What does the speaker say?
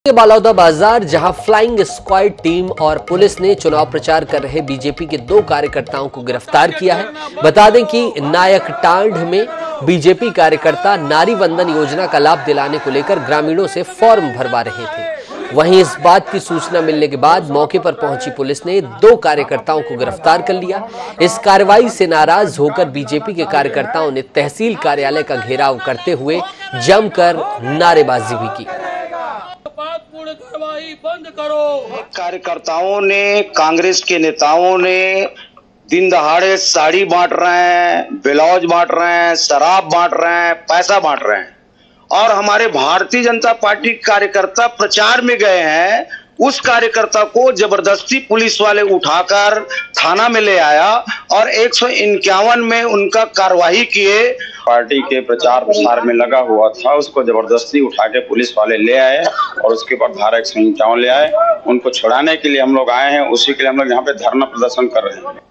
के बालौदा बाजार जहां flying squad team और पुलिस ने चुनाव प्रचार कर रहे बीजेपी के 2 कार्यकर्ताओं को गिरफ्तार किया है। बता दें कि नायकटांड में बीजेपी कार्यकर्ता नारी वंदन योजना का लाभ दिलाने को लेकर ग्रामीणों से फॉर्म भरवा रहे थे। वहीं इस बात की सूचना मिलने के बाद मौके पर पहुंची पुलिस ने 2 कार्यकर्ताओं को गिरफ्तार कर लिया। इस कार्रवाई से नाराज होकर बीजेपी के कार्यकर्ताओं ने तहसील कार्यालय का घेराव करते हुए जमकर नारेबाजी भी की। कार्रवाई बंद करो। कार्यकर्ताओं ने, कांग्रेस के नेताओं ने दिन दहाड़े साड़ी बांट रहे हैं, ब्लाउज बांट रहे हैं, शराब बांट रहे हैं, पैसा बांट रहे हैं और हमारे भारतीय जनता पार्टी कार्यकर्ता प्रचार में गए हैं। उस कार्यकर्ता को जबरदस्ती पुलिस वाले उठाकर थाना में ले आया और 151 में उनका कार्रवाई किए। पार्टी के प्रचार प्रसार में लगा हुआ था, उसको जबरदस्ती उठा के पुलिस वाले ले आए और उसके बाद धारा 151 ले आए। उनको छुड़ाने के लिए हम लोग आए हैं, उसी के लिए हम लोग यहाँ पे धरना प्रदर्शन कर रहे हैं।